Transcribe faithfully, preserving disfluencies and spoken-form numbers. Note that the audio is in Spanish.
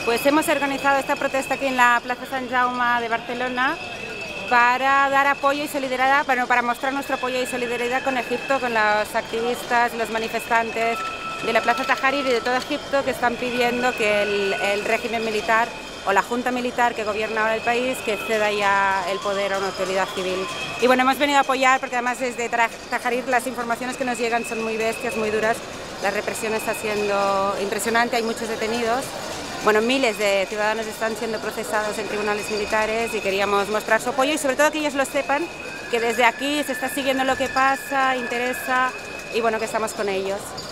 Pues hemos organizado esta protesta aquí en la Plaza Sant Jaume de Barcelona para dar apoyo y solidaridad, bueno, para mostrar nuestro apoyo y solidaridad con Egipto, con los activistas y los manifestantes de la Plaza Tahrir y de todo Egipto que están pidiendo que el, el régimen militar o la junta militar que gobierna ahora el país que ceda ya el poder a una autoridad civil. Y bueno, hemos venido a apoyar porque además desde Tahrir las informaciones que nos llegan son muy bestias, muy duras. La represión está siendo impresionante, hay muchos detenidos. Bueno, miles de ciudadanos están siendo procesados en tribunales militares y queríamos mostrar su apoyo y sobre todo que ellos lo sepan, que desde aquí se está siguiendo lo que pasa, interesa y bueno, que estamos con ellos.